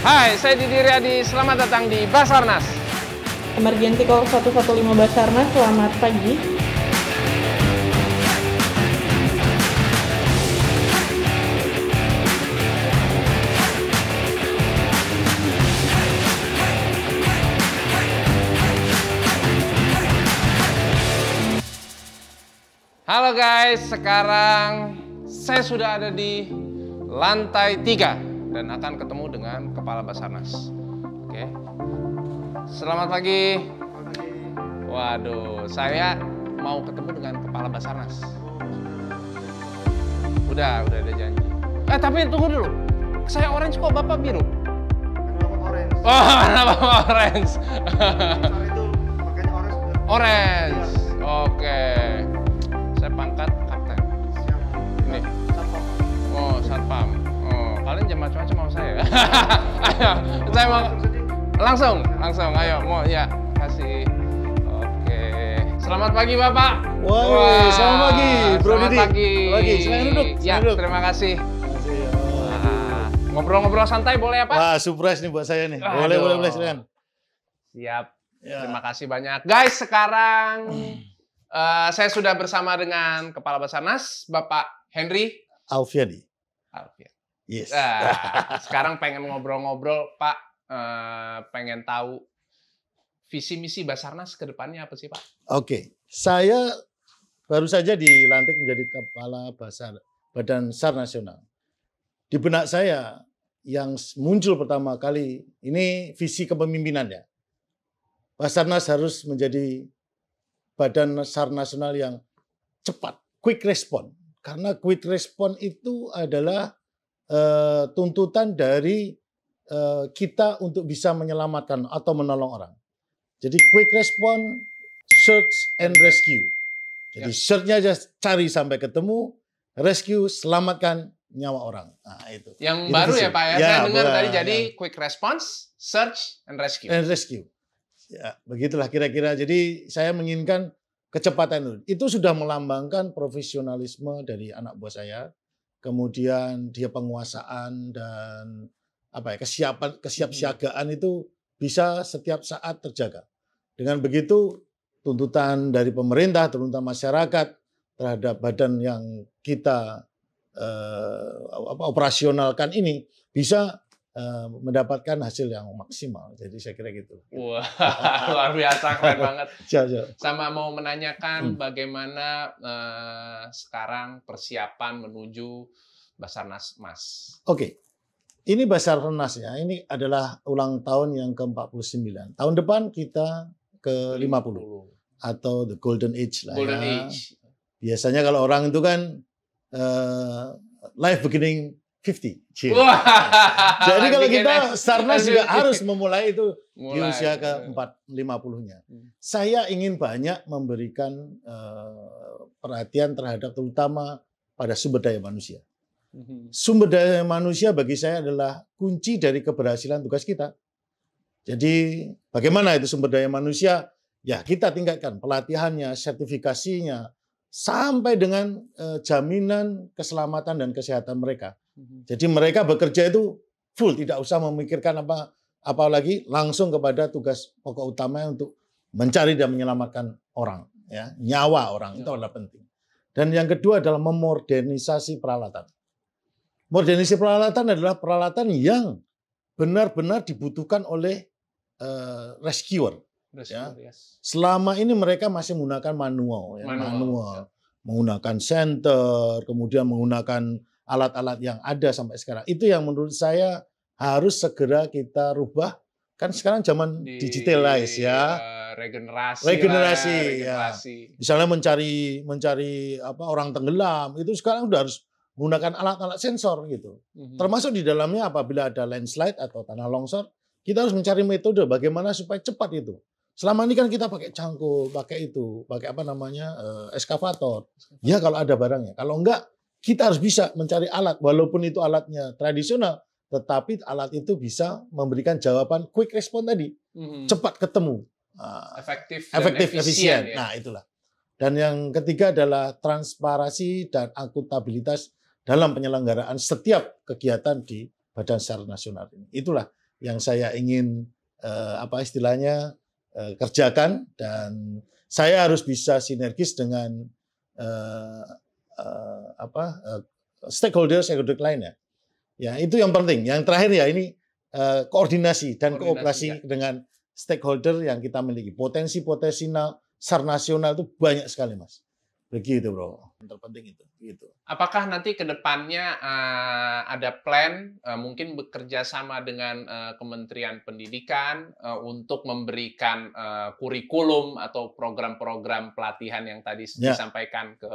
Hai, saya Didi Riyadi. Selamat datang di Basarnas. Emergency Call 115 Basarnas, selamat pagi. Halo guys, sekarang saya sudah ada di lantai 3 dan akan ketemu dengan Kepala Basarnas. Oke. Selamat pagi. Waduh, saya mau ketemu dengan Kepala Basarnas. Udah ada janji. Tapi tunggu dulu. Saya orange kok Bapak biru? Orange. Oh, kenapa orange? Soalnya itu makanya orange. Orange. Oke. Saya pangkat kapten. Siap. Ini. Satpam. Oh, satpam. Oh, kalian jangan macam-macam sama saya. Ayo, saya mau langsung. Ayo, mau ya kasih. Oke. Selamat pagi, Bapak. Wah, selamat pagi, Bro Selamat Didi. pagi. Lagi, silakan duduk. Ya, Silakan duduk. terima kasih. Makasih. Ngobrol-ngobrol santai boleh ya, Pak? Wah, surprise nih buat saya nih. Aduh. Boleh, silakan. Siap. Ya. Terima kasih banyak. Guys, sekarang saya sudah bersama dengan Kepala Basarnas, Bapak Henry Alfiadi. Alfian. Yes. Sekarang pengen ngobrol-ngobrol, Pak. Pengen tahu visi misi Basarnas ke depannya apa sih, Pak? Oke, saya baru saja dilantik menjadi Kepala Badan SAR Nasional. Di benak saya yang muncul pertama kali ini visi kepemimpinannya. Basarnas harus menjadi Badan SAR Nasional yang cepat, quick response. Karena quick response itu adalah tuntutan dari kita untuk bisa menyelamatkan atau menolong orang. Jadi quick response, search and rescue. Jadi search-nya aja cari sampai ketemu, rescue selamatkan nyawa orang. Nah, itu. Yang Itu baru visi. ya, Pak ya. Ya, Saya dengar boleh, tadi jadi ya. quick response, search and rescue. And rescue. Ya, begitulah kira-kira. Jadi saya menginginkan kecepatan itu sudah melambangkan profesionalisme dari anak buah saya. Kemudian dia penguasaan dan kesiapsiagaan itu bisa setiap saat terjaga. Dengan begitu tuntutan dari pemerintah, tuntutan masyarakat terhadap badan yang kita operasionalkan ini bisa mendapatkan hasil yang maksimal. Jadi saya kira gitu. Wah, luar biasa, keren banget. Siap. Sama mau menanyakan bagaimana sekarang persiapan menuju Basarnas Mas. Oke. Ini Basarnas ya. Ini adalah ulang tahun yang ke-49. Tahun depan kita ke-50 atau the golden age lah Golden ya. Age. Biasanya kalau orang itu kan life beginning 50. Cie. Wah. Jadi kalau Bikin kita Basarnas juga 50. harus memulai itu di Mulai. usia ke-50-nya. Saya ingin banyak memberikan perhatian terhadap terutama pada sumber daya manusia. Sumber daya manusia bagi saya adalah kunci dari keberhasilan tugas kita. Jadi bagaimana itu sumber daya manusia? Ya kita tingkatkan pelatihannya, sertifikasinya, sampai dengan jaminan keselamatan dan kesehatan mereka. Jadi mereka bekerja itu full, tidak usah memikirkan apalagi langsung kepada tugas pokok utamanya untuk mencari dan menyelamatkan orang, ya, nyawa orang itu adalah penting. Dan yang kedua adalah memodernisasi peralatan. Modernisasi peralatan adalah peralatan yang benar-benar dibutuhkan oleh rescuer. Ya. Selama ini mereka masih menggunakan manual. Menggunakan senter, kemudian menggunakan alat-alat yang ada sampai sekarang. Itu yang menurut saya harus segera kita rubah. Kan sekarang zaman digitalize ya. Regenerasi. Ya. Misalnya mencari orang tenggelam, itu sekarang udah harus menggunakan alat-alat sensor gitu. Termasuk di dalamnya apabila ada landslide atau tanah longsor, kita harus mencari metode bagaimana supaya cepat itu. Selama ini kan kita pakai cangkul, pakai eskavator. Ya kalau ada barangnya. Kalau enggak, kita harus bisa mencari alat. Walaupun itu alatnya tradisional, tetapi alat itu bisa memberikan jawaban quick response tadi. Cepat ketemu. Efektif, efisien. Ya? Nah itulah. Dan yang ketiga adalah transparansi dan akuntabilitas dalam penyelenggaraan setiap kegiatan di Badan SAR Nasional ini. Itulah yang saya ingin apa istilahnya kerjakan, dan saya harus bisa sinergis dengan stakeholder lainnya. Ya, itu yang penting. Yang terakhir ya ini koordinasi dan kooperasi dengan stakeholder yang kita miliki. Potensi-potensi SAR nasional itu banyak sekali, Mas. Begitu, Bro. Yang terpenting itu. Gitu. Apakah nanti ke depannya ada plan mungkin bekerja sama dengan Kementerian Pendidikan untuk memberikan kurikulum atau program-program pelatihan yang tadi disampaikan ke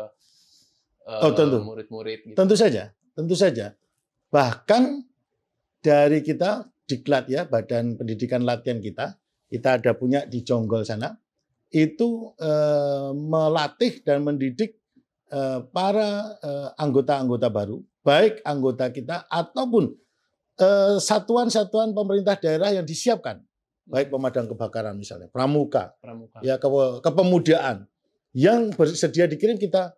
murid-murid? Gitu? Tentu saja. Bahkan dari kita Diklat ya, Badan Pendidikan Latihan kita ada punya di Jonggol sana. Itu melatih dan mendidik para anggota-anggota baru, baik anggota kita ataupun satuan-satuan pemerintah daerah yang disiapkan, baik pemadam kebakaran misalnya, pramuka. Ya, kepemudaan yang bersedia dikirim, kita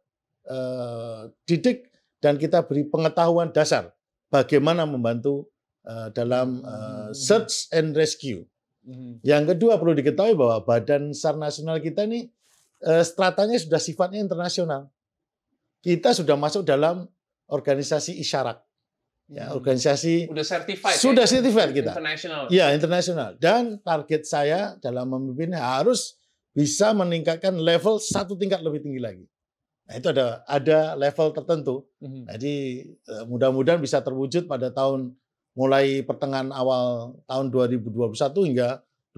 didik dan kita beri pengetahuan dasar bagaimana membantu dalam search and rescue. Yang kedua, perlu diketahui bahwa Badan SAR nasional kita ini stratanya sudah sifatnya internasional. Kita sudah masuk dalam organisasi isyarat. Ya, organisasi sudah certified kita. Internasional. Ya, internasional. Dan target saya dalam memimpin harus bisa meningkatkan level satu tingkat lebih tinggi lagi. Nah, itu ada level tertentu. Jadi mudah-mudahan bisa terwujud pada mulai pertengahan awal tahun 2021 hingga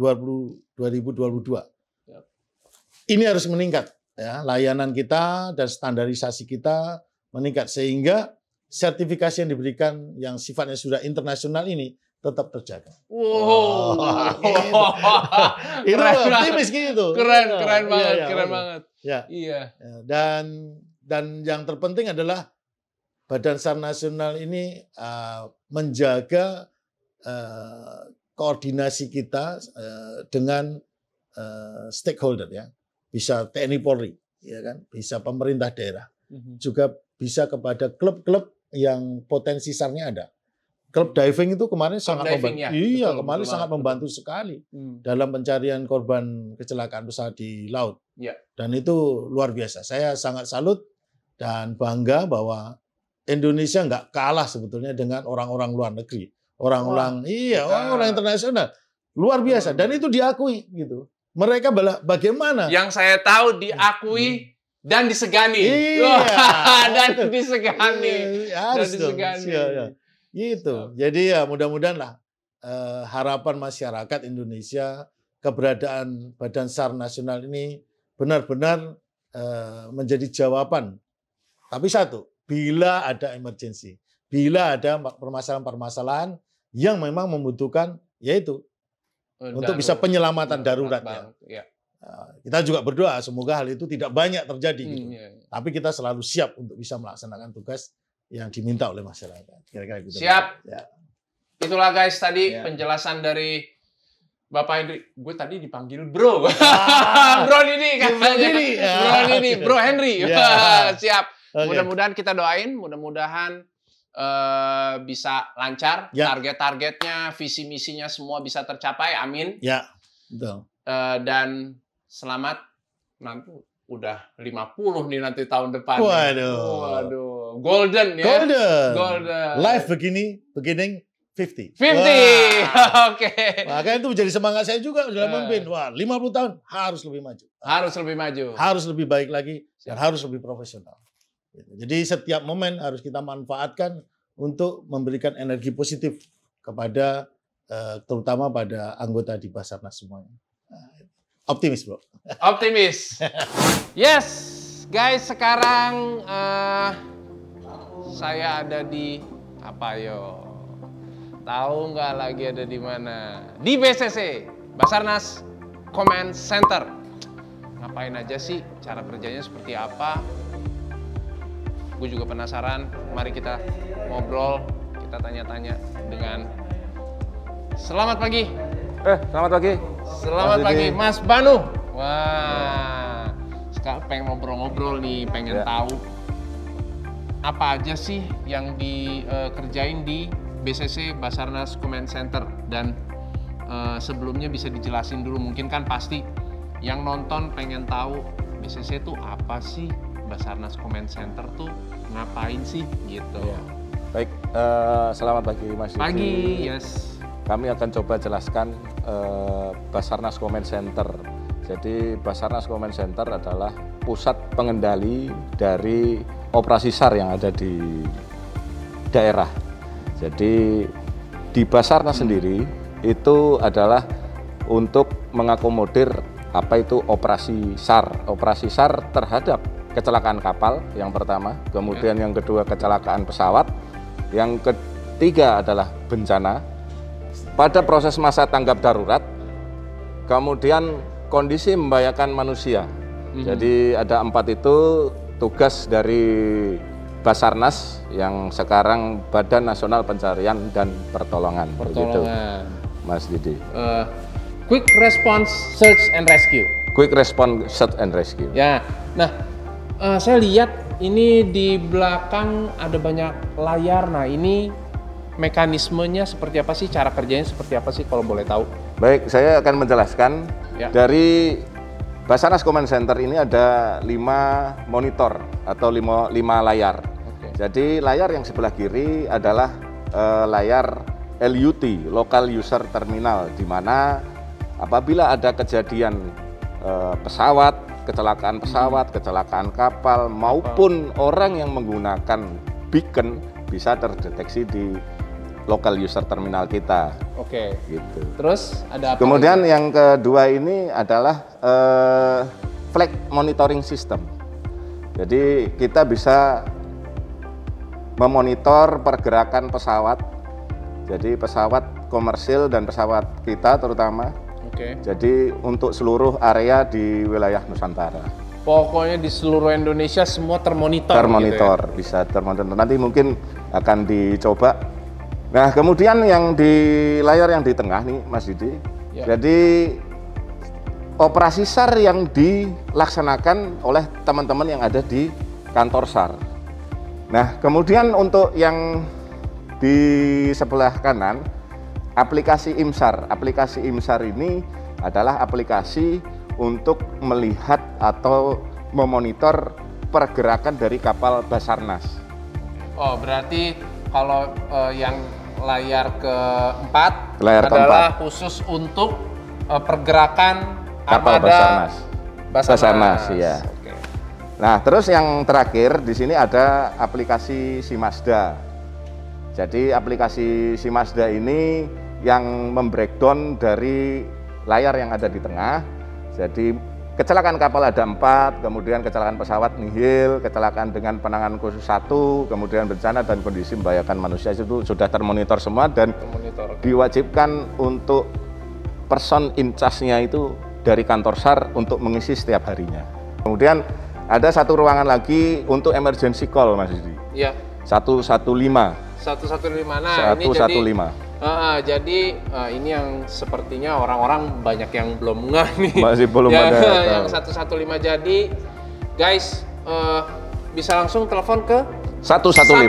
2022. Ini harus meningkat, ya, layanan kita dan standarisasi kita meningkat sehingga sertifikasi yang diberikan yang sifatnya sudah internasional ini tetap terjaga. Wow, itu optimis gitu. Keren banget. Ya. Iya. Dan yang terpenting adalah Badan SAR nasional ini menjaga koordinasi kita dengan stakeholder, ya, bisa TNI Polri, ya kan, bisa pemerintah daerah, juga bisa kepada klub-klub yang potensi SAR-nya ada. Klub diving itu kemarin sangat membantu. Ya. Iya, betul, kemarin sangat membantu sekali dalam pencarian korban kecelakaan pesawat di laut. Ya. Dan itu luar biasa. Saya sangat salut dan bangga bahwa Indonesia nggak kalah sebetulnya dengan orang-orang luar negeri, orang-orang internasional, luar biasa, dan itu diakui gitu. Mereka bagaimana? Yang saya tahu diakui dan disegani. Iya, dan disegani. Harus dong. Iya. Gitu. Jadi ya mudah-mudahan lah harapan masyarakat Indonesia keberadaan Badan SAR nasional ini benar-benar menjadi jawaban. Tapi satu, bila ada emergensi, bila ada permasalahan-permasalahan yang memang membutuhkan, yaitu untuk bisa penyelamatan daruratnya. Ya. Kita juga berdoa semoga hal itu tidak banyak terjadi. Gitu. Tapi kita selalu siap untuk bisa melaksanakan tugas yang diminta oleh masyarakat. Kira-kira gitu. Siap. Ya. Itulah guys tadi penjelasan dari Bapak Hendri. Gue tadi dipanggil Bro. Bro Didi katanya. Bro Henry. Siap. Okay. Mudah-mudahan kita doain, mudah-mudahan bisa lancar, target-targetnya, visi misinya semua bisa tercapai. Amin. Ya, betul. Dan selamat, nanti udah 50 nih nanti tahun depan. Waduh. Golden ya. Golden. Life beginning 50. Oke. Makanya itu menjadi semangat saya juga dalam memimpin. Wah, 50 tahun harus lebih maju. Harus lebih baik lagi dan harus lebih profesional. Jadi setiap momen harus kita manfaatkan untuk memberikan energi positif kepada terutama pada anggota di Basarnas semuanya. Optimis, Bro. Optimis. Yes, guys, sekarang saya ada di apa yo? Tahu nggak lagi ada di mana? Di BCC, Basarnas Command Center. Ngapain aja sih? Cara kerjanya seperti apa? Gue juga penasaran. Mari kita ngobrol, kita tanya-tanya dengan selamat pagi. Selamat pagi, Mas Banu. Wah, sekarang pengen ngobrol-ngobrol nih, pengen tahu apa aja sih yang dikerjain di BCC Basarnas Command Center dan sebelumnya bisa dijelasin dulu, mungkin kan pasti yang nonton pengen tahu BCC itu apa sih, Basarnas Command Center tuh ngapain sih gitu. Ya. Baik, selamat pagi Mas Didi. Pagi, yes. Kami akan coba jelaskan Basarnas Command Center. Jadi Basarnas Command Center adalah pusat pengendali dari operasi SAR yang ada di daerah. Jadi di Basarnas sendiri itu adalah untuk mengakomodir apa itu operasi SAR. Operasi SAR terhadap kecelakaan kapal yang pertama, kemudian yang kedua kecelakaan pesawat, yang ketiga adalah bencana. Pada proses masa tanggap darurat, kemudian kondisi membahayakan manusia. Jadi ada 4 itu tugas dari Basarnas yang sekarang Badan Nasional Pencarian dan Pertolongan. Begitu, Mas Didi. Quick Response Search and Rescue. Quick Response Search and Rescue. Ya, nah saya lihat ini di belakang ada banyak layar. Nah ini mekanismenya seperti apa sih, cara kerjanya seperti apa sih kalau boleh tahu? Baik, saya akan menjelaskan. Ya. Dari Basarnas Command Center ini ada 5 monitor atau 5 layar. Oke. Jadi layar yang sebelah kiri adalah layar LUT, Local User Terminal, di mana apabila ada kejadian pesawat, kecelakaan pesawat, kecelakaan kapal, maupun orang yang menggunakan beacon bisa terdeteksi di local user terminal kita. Oke. Gitu. Terus ada apa? Kemudian yang kedua ini adalah flight monitoring system. Jadi kita bisa memonitor pergerakan pesawat. Jadi pesawat komersil dan pesawat kita terutama. Oke. Jadi untuk seluruh area di wilayah Nusantara. Pokoknya di seluruh Indonesia semua termonitor. Termonitor, gitu ya? bisa termonitor. Nanti mungkin akan dicoba. Nah, kemudian yang di layar yang di tengah nih, Mas Didi. Ya. Jadi operasi SAR yang dilaksanakan oleh teman-teman yang ada di kantor SAR. Nah, kemudian untuk yang di sebelah kanan, aplikasi IMSAR. Aplikasi IMSAR ini adalah aplikasi untuk melihat atau memonitor pergerakan dari kapal Basarnas. Oh, berarti kalau yang layar keempat adalah khusus untuk pergerakan kapal armada Basarnas, ya. Oke. Nah, terus yang terakhir di sini ada aplikasi Simasda. Jadi aplikasi Simasda ini yang membreakdown dari layar yang ada di tengah. Jadi kecelakaan kapal ada 4, kemudian kecelakaan pesawat nihil, kecelakaan dengan penanganan khusus 1, kemudian bencana dan kondisi membahayakan manusia itu sudah termonitor semua dan diwajibkan untuk person in charge-nya itu dari kantor SAR untuk mengisi setiap harinya. Kemudian ada satu ruangan lagi untuk emergency call, Mas Didi. Iya. 115. 115. Nah, 115. Jadi ini yang sepertinya orang-orang banyak yang belum ngeh nih. Masih belum ada. Yang 115. Jadi guys bisa langsung telepon ke 115.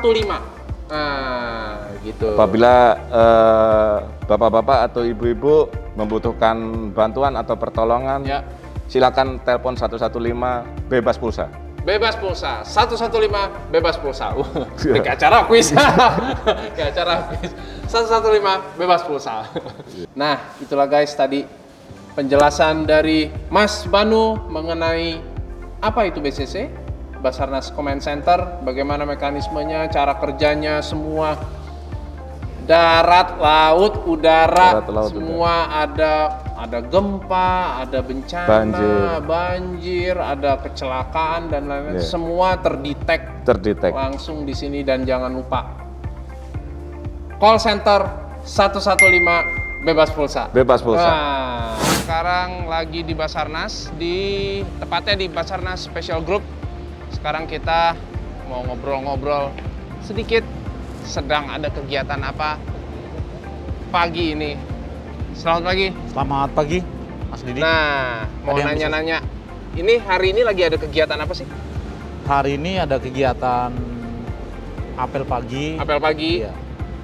Nah, gitu. Apabila bapak-bapak atau ibu-ibu membutuhkan bantuan atau pertolongan, ya, silakan telepon 115 bebas pulsa. Bebas pulsa, 115 bebas pulsa. Kayak acara kuis. Kayak acara kuis. 115 bebas pulsa. Nah, itulah guys tadi penjelasan dari Mas Banu mengenai apa itu BCC, Basarnas Command Center, bagaimana mekanismenya, cara kerjanya, semua darat, laut, udara, semua ada gempa, ada bencana, banjir, ada kecelakaan dan lain-lain, semua terdetek langsung di sini. Dan jangan lupa call center 115 bebas pulsa. Bebas pulsa. Nah, sekarang lagi di Basarnas, tepatnya di Basarnas Special Group. Sekarang kita mau ngobrol-ngobrol sedikit, sedang ada kegiatan apa pagi ini. Selamat pagi. Selamat pagi, Mas Didi. Nah, mau nanya-nanya, ini hari ini lagi ada kegiatan apa sih? Hari ini ada kegiatan apel pagi. Apel pagi. Iya.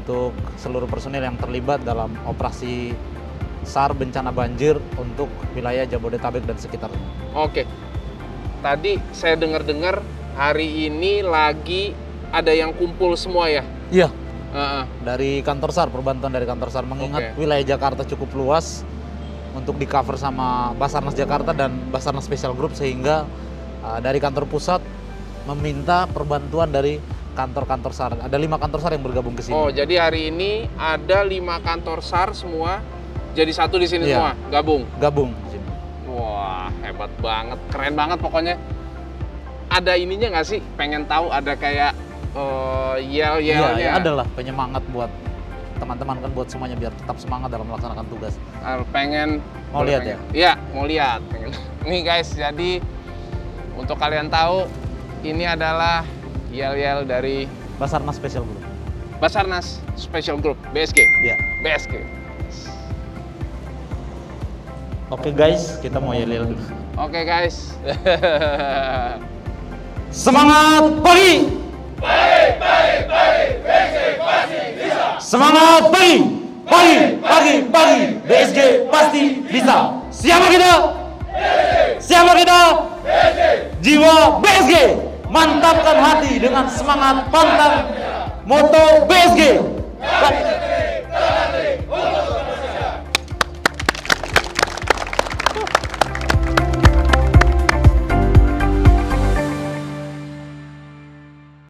untuk seluruh personil yang terlibat dalam operasi SAR bencana banjir untuk wilayah Jabodetabek dan sekitarnya. Oke. Tadi saya dengar-dengar hari ini lagi ada yang kumpul semua ya? Iya. Heeh. Dari kantor SAR, perbantuan dari kantor SAR, mengingat Oke. wilayah Jakarta cukup luas untuk di cover sama Basarnas Jakarta dan Basarnas Special Group, sehingga dari kantor pusat meminta perbantuan dari kantor-kantor SAR. Ada 5 kantor SAR yang bergabung ke sini. Oh, jadi hari ini ada 5 kantor SAR semua jadi satu di sini Iya. semua, gabung. Gabung. Wah, hebat banget, keren banget pokoknya. Ada ininya nggak sih? Pengen tahu ada kayak yel-yelnya? Iya, adalah penyemangat buat teman-teman kan, buat semuanya biar tetap semangat dalam melaksanakan tugas. Pengen Mau lihat ya? Iya, mau lihat. Pengen. Nih guys, jadi untuk kalian tahu ini adalah yel-yel dari Basarnas Special Group. Basarnas Special Group, BSG. Iya. BSG. Oke guys, kita mau yel-yel dulu. Oke guys. Semangat pagi! Semangat pagi! Pagi! BSG pasti bisa! Siapa kita? Siapa kita? Jiwa BSG! Mantapkan hati dengan semangat pantang moto BSG!